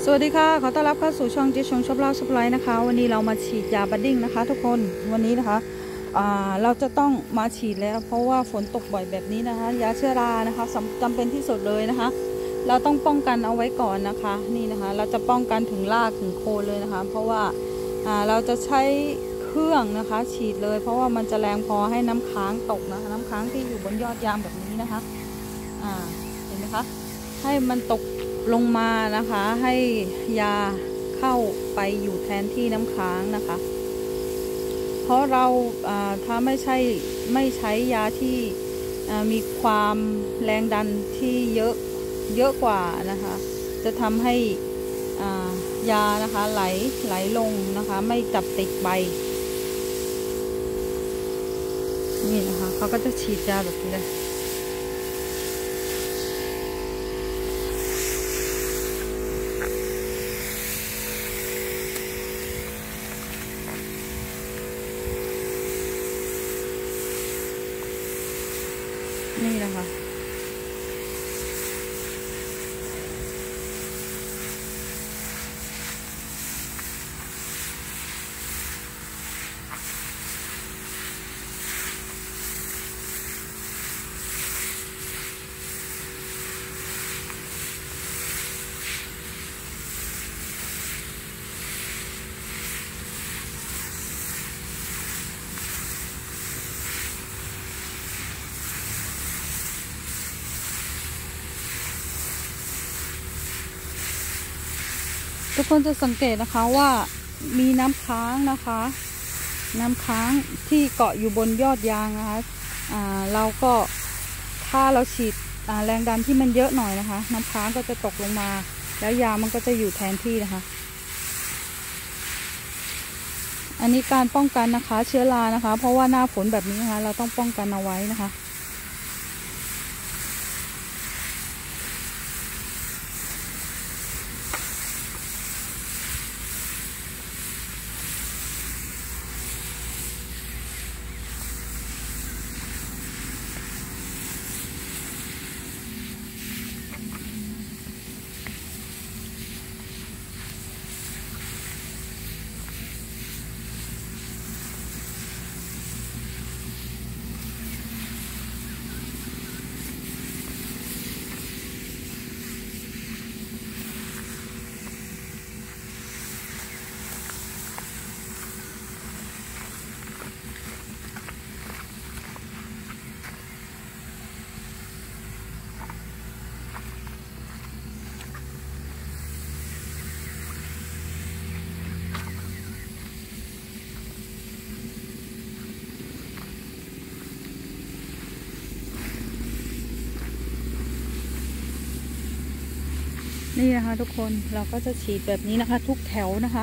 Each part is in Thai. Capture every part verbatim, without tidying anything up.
สวัสดีค่ะขอต้อนรับเข้าสู่ช่องเจ๊ชงชอบเล่าชอบไลฟ์นะคะวันนี้เรามาฉีดยาบัดดิ้งนะคะทุกคนวันนี้นะคะเราจะต้องมาฉีดแล้วเพราะว่าฝนตกบ่อยแบบนี้นะคะยาเชื้อรานะคะจำเป็นที่สุดเลยนะคะเราต้องป้องกันเอาไว้ก่อนนะคะนี่นะคะเราจะป้องกันถึงรากถึงโคนเลยนะคะเพราะว่าเราจะใช้เครื่องนะคะฉีดเลยเพราะว่ามันจะแรงพอให้น้ำค้างตกนะคะน้ำค้างที่อยู่บนยอดยางแบบนี้นะคะเห็นไหมคะให้มันตกลงมานะคะให้ยาเข้าไปอยู่แทนที่น้ำค้างนะคะเพราะเราถ้าไม่ใช่ไม่ใช้ยาที่มีความแรงดันที่เยอะเยอะกว่านะคะจะทำให้ยานะคะไหลไหลลงนะคะไม่จับติดใบนี่นะคะเขาก็จะฉีดยาแบบนี้เลยนี่นะคะทุกคนจะสังเกตนะคะว่ามีน้ำค้างนะคะน้ำค้างที่เกาะอยู่บนยอดยางนะคะอ่าเราก็ถ้าเราฉีดแรงดันที่มันเยอะหน่อยนะคะน้ำค้างก็จะตกลงมาแล้วยามันก็จะอยู่แทนที่นะคะอันนี้การป้องกันนะคะเชื้อรานะคะเพราะว่าหน้าฝนแบบนี้นะคะเราต้องป้องกันเอาไว้นะคะนี่นะคะทุกคนเราก็จะฉีดแบบนี้นะคะทุกแถวนะคะ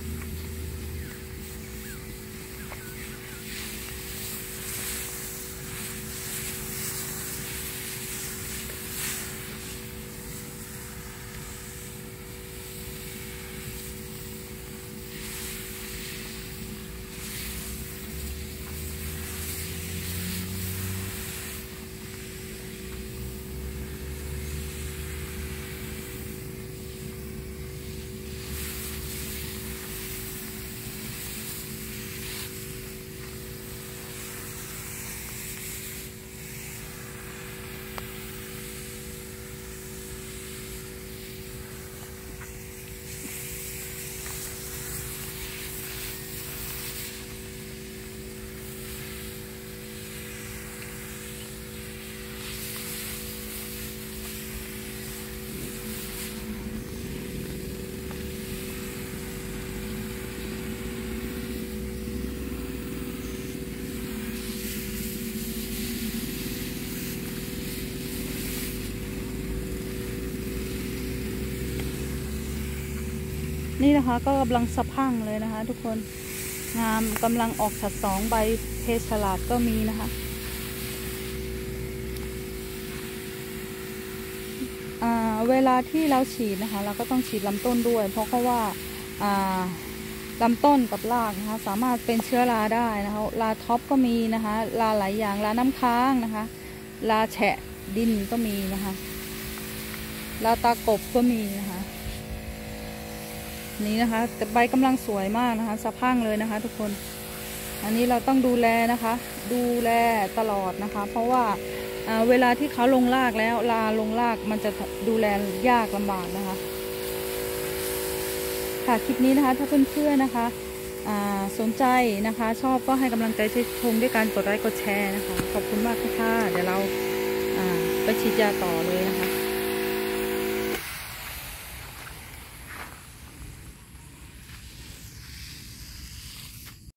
นี่นะคะก็กำลังสะพั่งเลยนะคะทุกคนงามกำลังออกฉัดสองใบเพชรฉลาดก็มีนะคะเวลาที่เราฉีดนะคะเราก็ต้องฉีดลำต้นด้วยเพราะเขาว่าลำต้นกับรากนะคะสามารถเป็นเชื้อราได้นะคะราท็อปก็มีนะคะราหลายอย่างราน้ำค้างนะคะราแฉะดินก็มีนะคะราตากบก็มีนะคะนี้นะคะแต่ใบกำลังสวยมากนะคะสะพรั่งเลยนะคะ ทุกคนอันนี้เราต้องดูแลนะคะ ดูแลตลอดนะคะ เพราะว่าเวลาที่เขาลงรากแล้วลาลงรากมันจะดูแลยากลำบากนะคะค่ะคลิปนี้นะคะถ้าเพื่อนๆนะคะสนใจนะคะชอบก็ให้กำลังใจชมด้วยการกดไลค์กดแชร์นะคะขอบคุณมากค่ะเดี๋ยวเราไปฉีดยาต่อเลยนะคะ